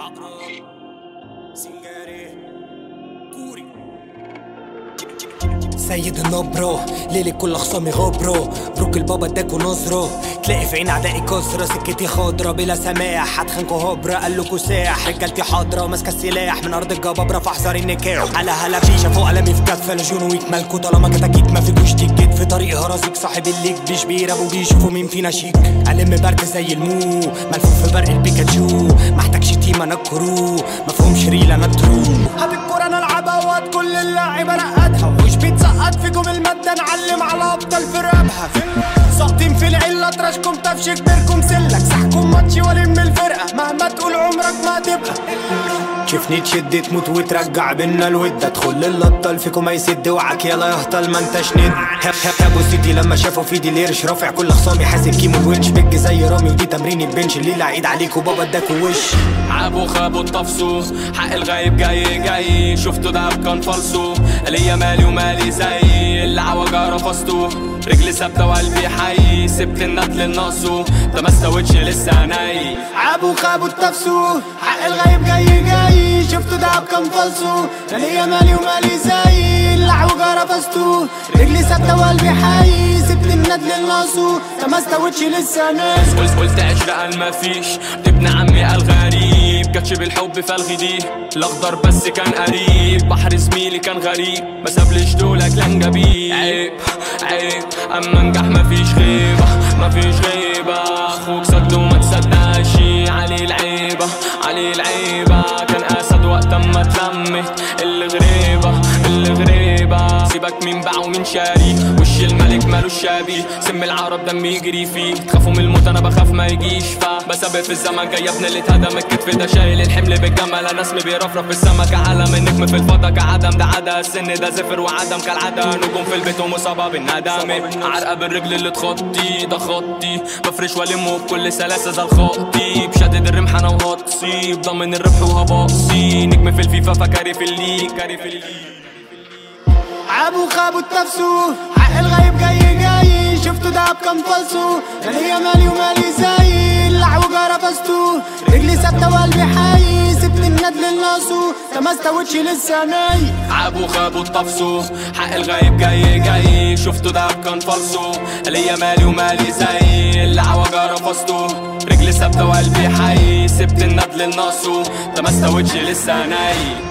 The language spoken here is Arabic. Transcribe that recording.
عقرب سنجاري كوري سيد النبرة ليلي كل خصامي غبرة بروك البابا اداكوا نظرة تلاقي في عين اعدائي كسرة سكتي خضرة بلا سماح هتخنكوا هبرة قالكوا ساح رجالتي حاضرة ماسكة السلاح من ارض الجبابرة فاحذر النكاح على هلا فيشة فوق قلمي في كتفة لجون ويك مالكوا طالما كتاكيت ما فيكوش تيكيت في طريق هرازيك صاحب الليك بيش بيرابوا بيشوفوا مين فينا شيك ألم برد زي المو ملفوف في برق البيكاتشو محتاجش تيم انا الكرو مفهومش ريل انا الترو هات الكورة انا العبها وهات كل اللاعب انقدها وش بيتسقط فيكم المادة نعلم على ابطال في رابها ساقطين في العلة تراشكم تفش كبيركم سلك سحكم ماتشي والم الفرقة مهما تقول عمرك ما تبقى شفني تشد تموت وترجع بينا الود ادخل للابطال فيكم هيسد وعك يلا يهطل ما انتش ند ابو سيدي لما شافوا في دي ليرش رافع كل خصامي حاسب كيمو الونش بج زي رامي ودي تمرين البنش الليله عيد عليكوا بابا اداكوا وش عابوا خابوا اتطفسوا حق الغايب جاي شفتوا ده كان فالصو ليا مالي ومالي زي اللي عوجة رفضته رجلي ثابته وقلبي حي سبت النقل الناقصه ده ما استوتش لسه ناي عابوا خابوا اتطفسوا حق الغايب جاي شفتوا ده كان فالصو ليا مالي ومالي زي اللي عوجة رفضته رجلي ثابته وقلبي حي سبت الندل الناقصه ده ما استوتش لسه ناي قلت عشرة قال مفيش ابن عمي قال غريب كاتش بالحب فالغدي الاخضر بس كان قريب بحر زميلي كان غريب ما سابليش دولك لان جبيب عيب اما انجح مفيش غيبة اخوك صد وما تصدقش عليه العيبة كان اسد وقت اما اتلمت اللي غريبة سيبك مين باع ومين شاري وش الملك مالوش شابي سم العرب دم يجري فيه تخافوا من الموت انا بخاف ما يجيش بسبب في الزمن جاي ابن اللي اتهدم الكتف ده شايل الحمل بالجمل انا اسمي بيرفرف في السما كعالم النجم في الفضا كعدم ده عدا السن ده زفر وعدم كالعادة نجوم في البيت ومصابة بالندم عرقة بالرجل اللي تخطي ده خطي بفرش والمه بكل سلاسة زي الخطي بشدد الرمح انا وهطسي بضمن الربح وهبقصي نجم في الفيفا فكاري في الليك عابوا خابوا اتنفسوا حق الغايب جاي شفتوا ده كان فالصو ليا مالي ومالي زي اللي عوجة رفضته رجلي ثابته وقلبي حي سبت الندل الناقصه ده ما استوتش لسه ناي عابوا خابوا اتطفسوا حق الغايب جاي شفتوا ده كان فالصو ليا مالي ومالي زي اللي عوجة رفضته رجلي ثابته وقلبي حي سبت الندل الناقصه ده ما استوتش لسه ناي